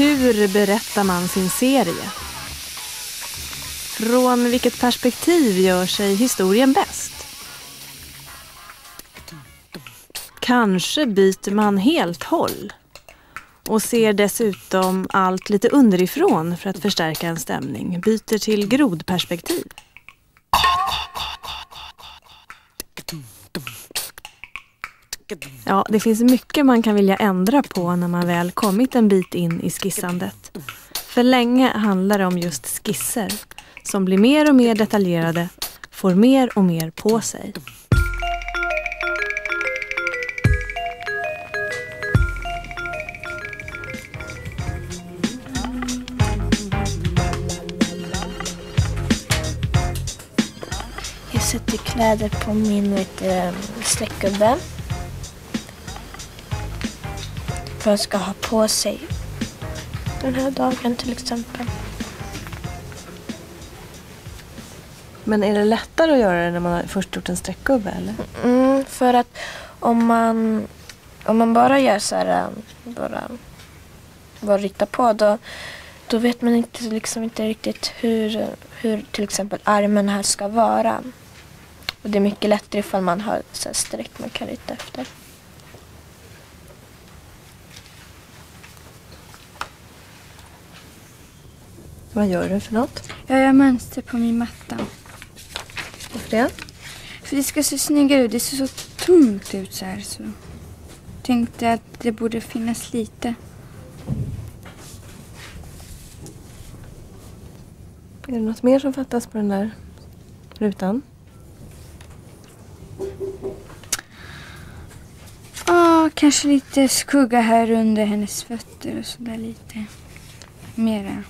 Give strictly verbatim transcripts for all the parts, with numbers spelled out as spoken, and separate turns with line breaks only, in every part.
Hur berättar man sin serie? Från vilket perspektiv gör sig historien bäst? Kanske byter man helt håll och ser dessutom allt lite underifrån för att förstärka en stämning. Byter till grodperspektiv. Ja, det finns mycket man kan vilja ändra på när man väl kommit en bit in i skissandet. För länge handlar det om just skisser som blir mer och mer detaljerade, får mer och mer på sig.
Jag sätter kläder på min vet, streckgubbe. För att ska ha på sig den här dagen till exempel.
Men är det lättare att göra det när man har först gjort en streckgubbe eller?
Mm, för att om man om man bara gör så här bara bara rita på då då vet man inte liksom inte riktigt hur hur till exempel armen här ska vara. Och det är mycket lättare ifall man har så här streck man kan rita efter.
Vad gör du för något?
Jag gör mönster på min matta.
Varför det?
För det ska se snyggare ut. Det ser så tungt ut så här. Så tänkte att det borde finnas lite.
Är det något mer som fattas på den där rutan?
Ja, kanske lite skugga här under hennes fötter och så där lite mera.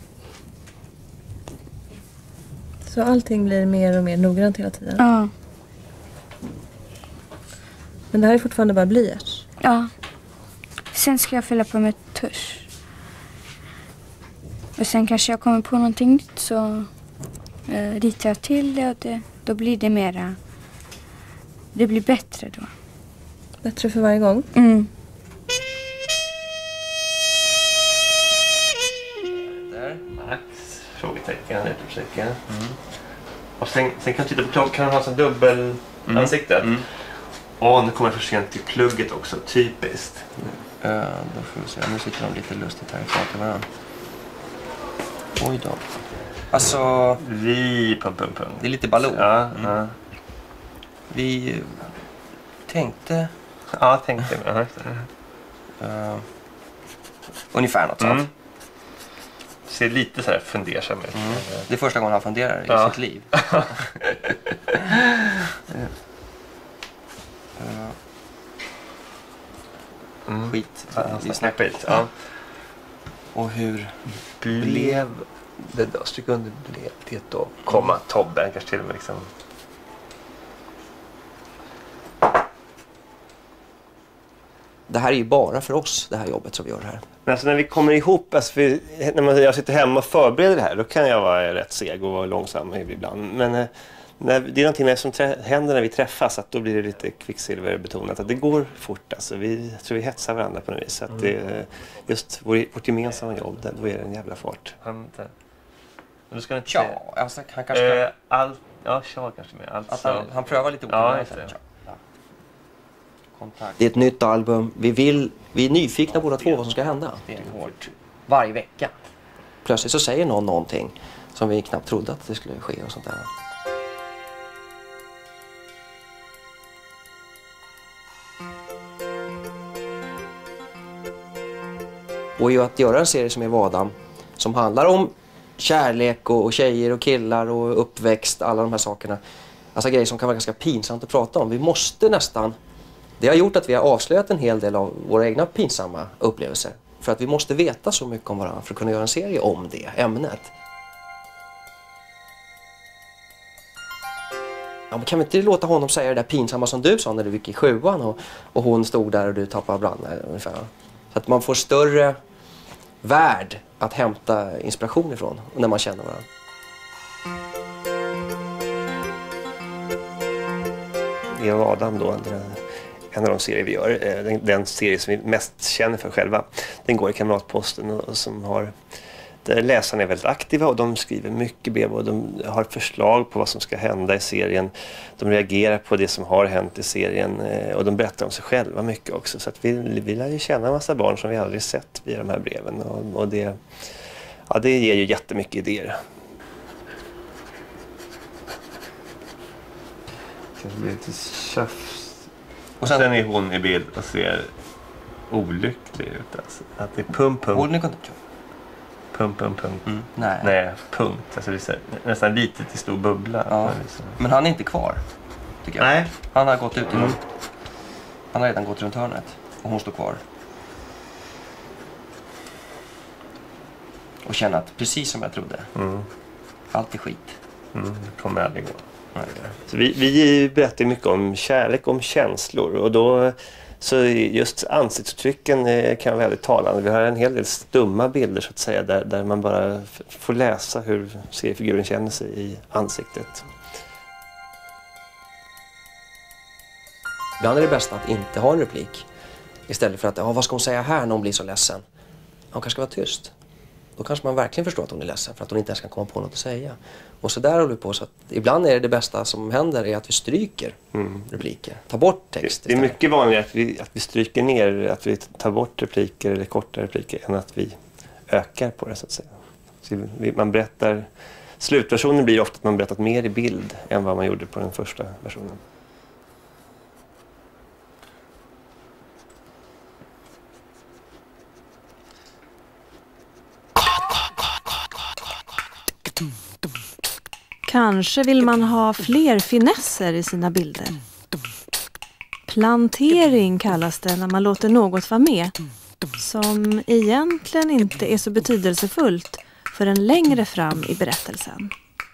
Så allting blir mer och mer noggrant hela tiden?
Ja.
Men det här är fortfarande bara blyerts?
Ja. Sen ska jag fylla på med tusch. Och sen kanske jag kommer på någonting nytt så eh, ritar jag till det och det, då blir det mera, det blir bättre då.
Bättre för varje gång?
Mm.
Där, Max, frågetecken, utropstecken. Mm. Och sen, sen kan du titta på klockan, kan du ha en dubbel mm. ansikte. Mm. Och nu kommer jag för sent till plugget också, typiskt.
Uh, då får vi se, nu sitter de lite lustigt här och pratar varandra. Oj då. Alltså...
Vi... Pum, pum, pum.
Det är lite ballon.
Ja,
mm.
ja.
Vi tänkte...
Ja, tänkte jag.
Uh, ungefär något
mm.
sånt.
Ser lite så här fundersam ut.
Mm. Det är första gången han funderar i
ja.
sitt liv. uh.
Mm.
Skit.
Ja,
vi
snackar skit. Ja.
Och hur
blev det då? Stryk under blev det då? Komma Tobbe, kanske till och med liksom.
Det här är ju bara för oss, det här jobbet som vi gör här.
Men alltså när vi kommer ihop, alltså för, när man, jag sitter hemma och förbereder det här, då kan jag vara rätt seg och vara långsam ibland. Men när, det är någonting som trä, händer när vi träffas, att då blir det lite kvicksilverbetonat. Att det går fort, alltså. Vi, jag tror vi hetsar varandra på något vis. Så att det, just vår, vårt gemensamma jobb, där, då är det en jävla fart.
Han, men du ska inte säga... Ja, alltså, han kanske...
Eh, all, ja, tja kanske med. Alltså,
han, han prövar lite olika.
Ja, just det.
Kontakt.
Det är ett nytt album. Vi, vill, vi är nyfikna båda två vad som ska hända.
Det är hårt. Varje vecka.
Plötsligt så säger någon någonting som vi knappt trodde att det skulle ske och sånt där. Och ju att göra en serie som är Vadam, som handlar om kärlek och, och tjejer och killar och uppväxt, alla de här sakerna. Alltså grejer som kan vara ganska pinsamt att prata om. Vi måste nästan... Det har gjort att vi har avslöjat en hel del av våra egna pinsamma upplevelser. För att vi måste veta så mycket om varandra för att kunna göra en serie om det ämnet. Ja, men kan vi inte låta honom säga det där pinsamma som du sa när du gick i sjuan och, och hon stod där och du tappade branden ungefär. Så att man får större värld att hämta inspiration ifrån när man känner varandra.
Jag och Adam då, en av de serier vi gör, den, den serie som vi mest känner för själva. Den går i Kamratposten och, och som har, där läsarna är väldigt aktiva och de skriver mycket brev och de har förslag på vad som ska hända i serien. De reagerar på det som har hänt i serien och de berättar om sig själva mycket också. Så att vi, vi lär ju känna en massa barn som vi aldrig sett via de här breven och, och det, ja, det ger ju jättemycket idéer. Det blir lite tjafs. Och sen, sen är hon i bild och ser olycklig ut. Alltså. Att det är pump, pump.
Hon är inte
Pump, pump, pump.
Mm. Nej.
Nej, punkt. Alltså det är så, nästan lite till stor bubbla.
Ja.
Liksom.
Men han är inte kvar, tycker jag.
Nej.
Han har gått ut i
Mm.
Han har redan gått runt hörnet. Och hon står kvar. Och känner att precis som jag trodde.
Mm.
Allt är skit.
Mm. Det kommer aldrig gå. Så vi, vi berättar mycket om kärlek, om känslor. Och då, så just ansiktsuttrycken kan vara väldigt talande. Vi har en hel del stumma bilder så att säga. Där, där man bara f- får läsa hur seriefiguren känner sig i ansiktet.
Ibland är det bäst att inte ha en replik. Istället för att, ja, vad ska hon säga här när hon blir så ledsen? Hon kanske ska vara tyst. Då kanske man verkligen förstår att hon är ledsen för att hon inte ens kan komma på något att säga. Och så där håller vi på. Så att ibland är det det bästa som händer är att vi stryker mm. repliker. Ta bort text.
Det, det är mycket vanligare att vi, att vi stryker ner, att vi tar bort repliker eller korta repliker än att vi ökar på det så att säga. Så vi, man berättar, slutversionen blir ofta att man berättat mer i bild än vad man gjorde på den första versionen.
Kanske vill man ha fler finesser i sina bilder. Plantering kallas det när man låter något vara med, som egentligen inte är så betydelsefullt förrän längre fram i berättelsen.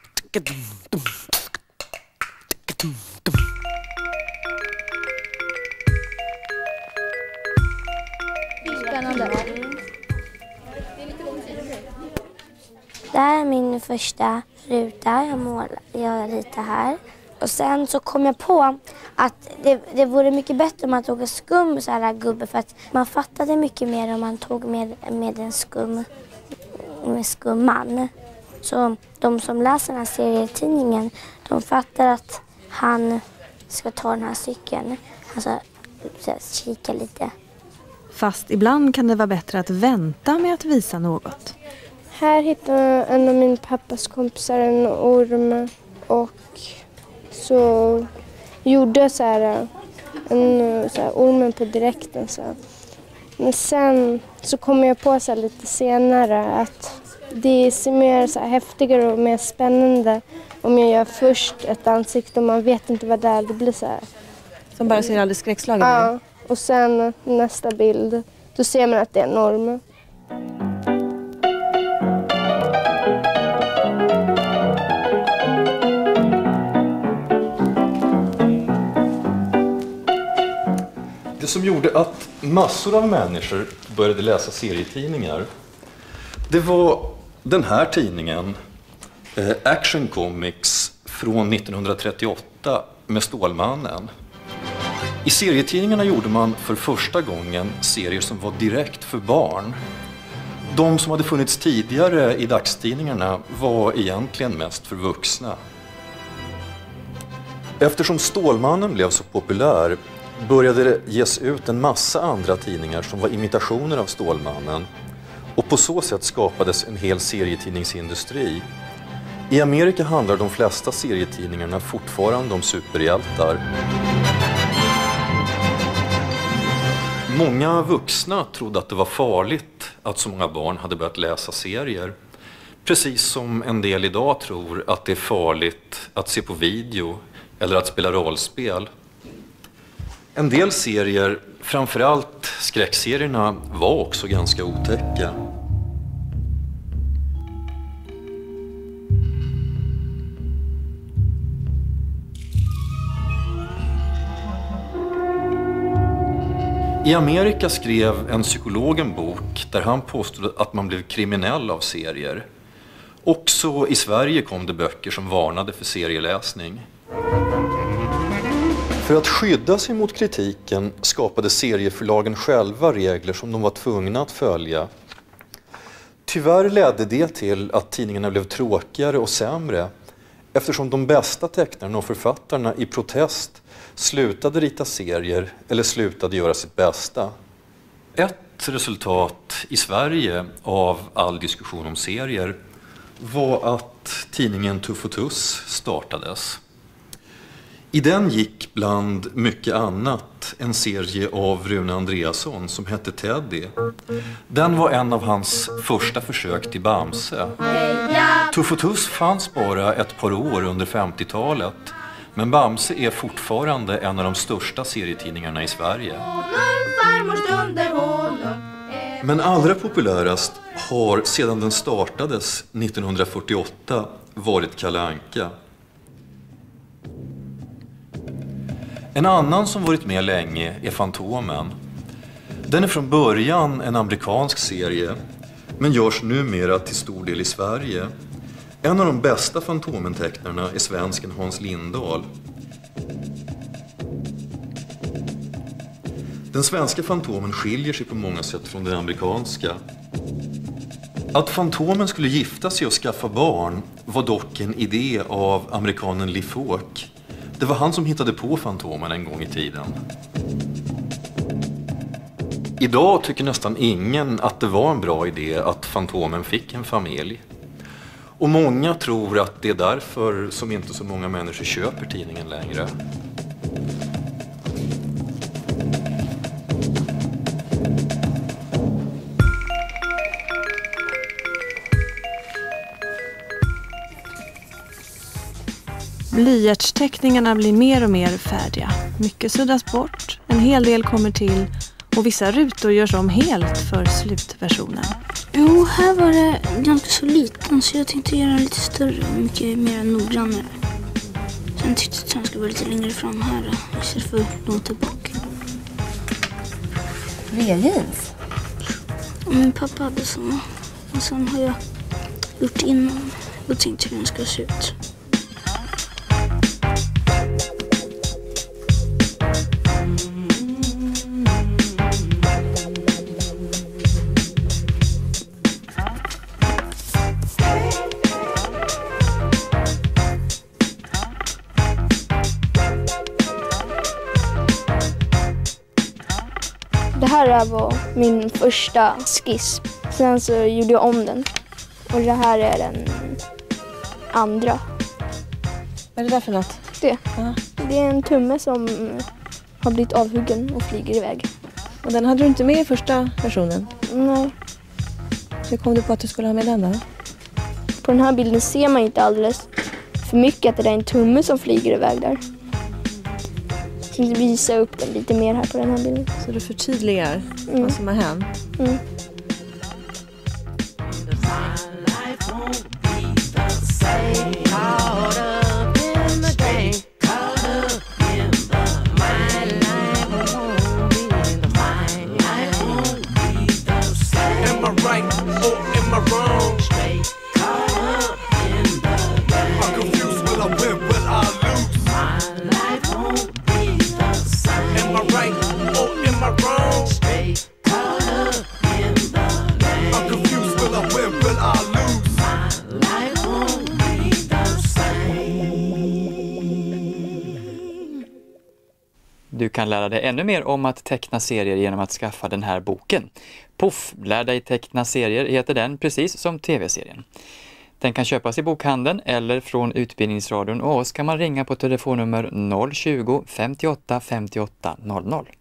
Det här är min första ruta, jag, målar, jag ritar här. Och sen så kom jag på att det, det vore mycket bättre om man tog en skum så här gubbe. För att man fattade mycket mer om man tog med, med en skum, med skumman. Så de som läser den här serietidningen, de fattar att han ska ta den här cykeln. Alltså, så här, kika lite.
Fast ibland kan det vara bättre att vänta med att visa något.
Här hittade en av min pappas kompisar en orm och så gjorde jag så här, en, så här, ormen på direkten. Så här. Men sen så kom jag på så här, lite senare att det ser mer så här, häftigare och mer spännande om jag gör först ett ansikte och man vet inte vad det är. Det blir så här.
Som bara ser alldeles skräckslagen.
Ja, och sen nästa bild, då ser man att det är en orm.
Det som gjorde att massor av människor började läsa serietidningar, det var den här tidningen, eh, Action Comics från nittonhundratrettioåtta med Stålmannen. I serietidningarna gjorde man för första gången serier som var direkt för barn. De som hade funnits tidigare i dagstidningarna var egentligen mest för vuxna. Eftersom Stålmannen blev så populär började det ges ut en massa andra tidningar som var imitationer av Stålmannen. Och på så sätt skapades en hel serietidningsindustri. I Amerika handlar de flesta serietidningarna fortfarande om superhjältar. Många vuxna trodde att det var farligt att så många barn hade börjat läsa serier. Precis som en del idag tror att det är farligt att se på video eller att spela rollspel. En del serier, framförallt skräckserierna, var också ganska otäcka. I Amerika skrev en psykolog en bok där han påstod att man blev kriminell av serier. Också i Sverige kom det böcker som varnade för serieläsning. För att skydda sig mot kritiken skapade serieförlagen själva regler som de var tvungna att följa. Tyvärr ledde det till att tidningarna blev tråkigare och sämre eftersom de bästa tecknarna och författarna i protest slutade rita serier eller slutade göra sitt bästa. Ett resultat i Sverige av all diskussion om serier var att tidningen Tuff och Tuss startades. I den gick bland mycket annat en serie av Rune Andreasson som hette Teddy. Den var en av hans första försök till Bamse. Tuff och Tuss fanns bara ett par år under femtiotalet, men Bamse är fortfarande en av de största serietidningarna i Sverige. Men allra populärast har sedan den startades nittonhundrafyrtioåtta varit Kalle Anka. En annan som varit med länge är Fantomen. Den är från början en amerikansk serie, men görs numera till stor del i Sverige. En av de bästa Fantomen-tecknarna är svensken Hans Lindahl. Den svenska Fantomen skiljer sig på många sätt från den amerikanska. Att Fantomen skulle gifta sig och skaffa barn var dock en idé av amerikanen Lee Falk. Det var han som hittade på Fantomen en gång i tiden. Idag tycker nästan ingen att det var en bra idé att Fantomen fick en familj. Och många tror att det är därför som inte så många människor köper tidningen längre.
Blyertsteckningarna blir mer och mer färdiga. Mycket suddas bort, en hel del kommer till och vissa rutor görs om helt för slutversionen.
Jo, här var det ganska så liten så jag tänkte göra den lite större och mycket mer noggrannare. Sen tyckte jag att den skulle vara lite längre fram här istället för långt tillbaka.
V-jeans?
Min pappa hade såna. Och sen har jag gjort innan och tänkt hur den ska se ut.
Det här var min första skiss. Sen så gjorde jag om den. Och det här är den andra.
Vad är det där för något?
Det.
Ja.
Det är en tumme som har blivit avhuggen och flyger iväg.
Och den hade du inte med i första versionen?
Nej.
Hur kom du på att du skulle ha med den då?
På den här bilden ser man inte alldeles för mycket att det är en tumme som flyger iväg där. Så jag visar upp den lite mer här på den här bilden.
Så du förtydligar
mm.
vad som har hänt?
Mm.
Du kan lära dig ännu mer om att teckna serier genom att skaffa den här boken. Puff, lär dig teckna serier heter den precis som tv-serien. Den kan köpas i bokhandeln eller från Utbildningsradion och oss kan man ringa på telefonnummer noll tjugo femtioåtta femtioåtta noll noll.